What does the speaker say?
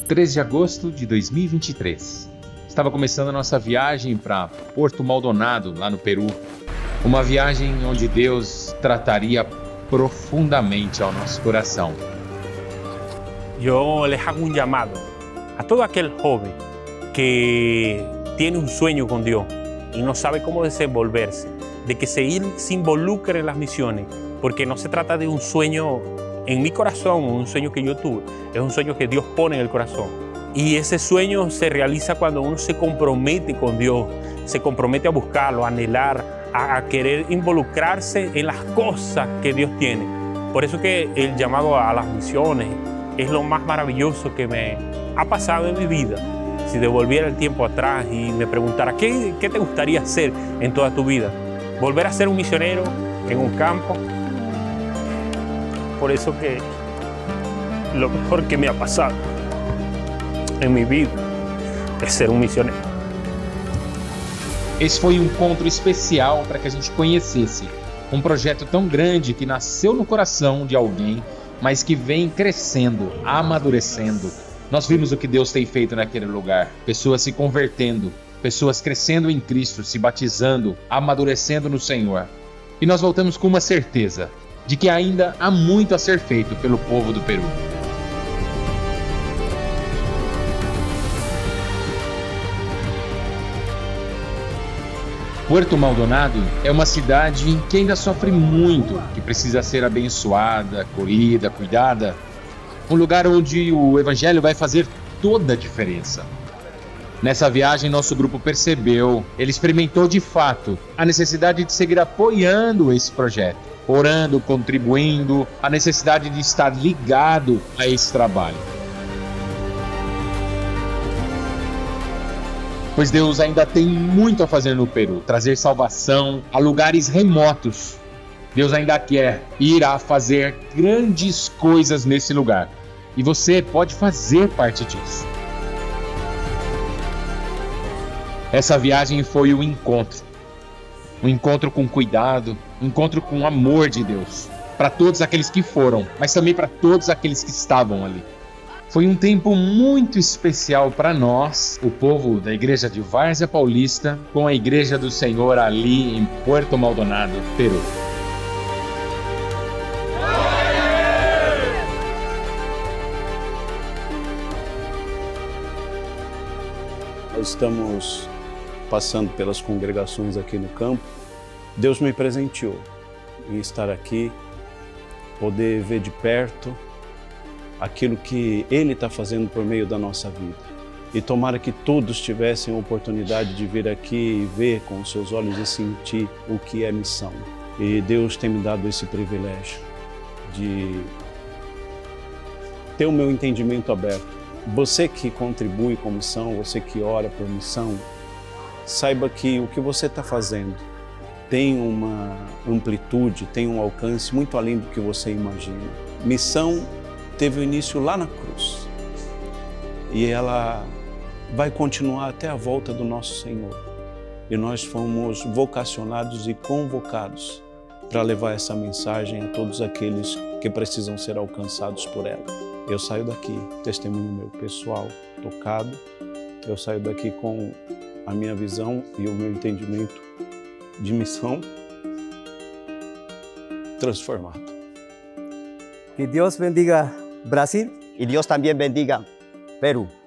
3 de agosto de 2023. Estava começando a nossa viagem para Puerto Maldonado, lá no Peru. Uma viagem onde Deus trataria profundamente ao nosso coração. Yo les hago un llamado a todo aquel joven que tiene un sueño con Dios y no sabe cómo desenvolverse, de que se involucre en las misiones, porque no se trata de un sueño en mi corazón, un sueño que yo tuve, es un sueño que Dios pone en el corazón. Y ese sueño se realiza cuando uno se compromete con Dios, se compromete a buscarlo, a anhelar, a querer involucrarse en las cosas que Dios tiene. Por eso que el llamado a las misiones es lo más maravilloso que me ha pasado en mi vida. Si devolviera el tiempo atrás y me preguntara ¿qué te gustaría hacer en toda tu vida? ¿Volver a ser un misionero en un campo? Por eso que lo mejor que me ha pasado en mi vida é ser um missionário. Esse foi um encontro especial para que a gente conhecesse um projeto tão grande que nasceu no coração de alguém, mas que vem crescendo, amadurecendo. Nós vimos o que Deus tem feito naquele lugar. Pessoas se convertendo, pessoas crescendo em Cristo, se batizando, amadurecendo no Senhor. E nós voltamos com uma certeza de que ainda há muito a ser feito pelo povo do Peru. Puerto Maldonado é uma cidade que ainda sofre muito, que precisa ser abençoada, acolhida, cuidada. Um lugar onde o Evangelho vai fazer toda a diferença. Nessa viagem, nosso grupo percebeu, ele experimentou de fato a necessidade de seguir apoiando esse projeto, orando, contribuindo, a necessidade de estar ligado a esse trabalho. Pois Deus ainda tem muito a fazer no Peru, trazer salvação a lugares remotos. Deus ainda quer e irá fazer grandes coisas nesse lugar. E você pode fazer parte disso. Essa viagem foi um encontro com cuidado, um encontro com o amor de Deus. Para todos aqueles que foram, mas também para todos aqueles que estavam ali. Foi um tempo muito especial para nós, o povo da igreja de Várzea Paulista, com a igreja do Senhor ali em Puerto Maldonado, Peru. Nós estamos passando pelas congregações aqui no campo. Deus me presenteou em estar aqui, poder ver de perto aquilo que Ele está fazendo por meio da nossa vida. E tomara que todos tivessem a oportunidade de vir aqui e ver com os seus olhos e sentir o que é missão. E Deus tem me dado esse privilégio de ter o meu entendimento aberto. Você que contribui com missão, você que ora por missão, saiba que o que você está fazendo tem uma amplitude, tem um alcance muito além do que você imagina. Missão teve o início lá na cruz e ela vai continuar até a volta do nosso Senhor. E nós fomos vocacionados e convocados para levar essa mensagem a todos aqueles que precisam ser alcançados por ela. Eu saio daqui, testemunho meu pessoal, tocado. Eu saio daqui com a minha visão e o meu entendimento de missão transformado. Que Dios bendiga Brasil. Y Dios también bendiga Perú.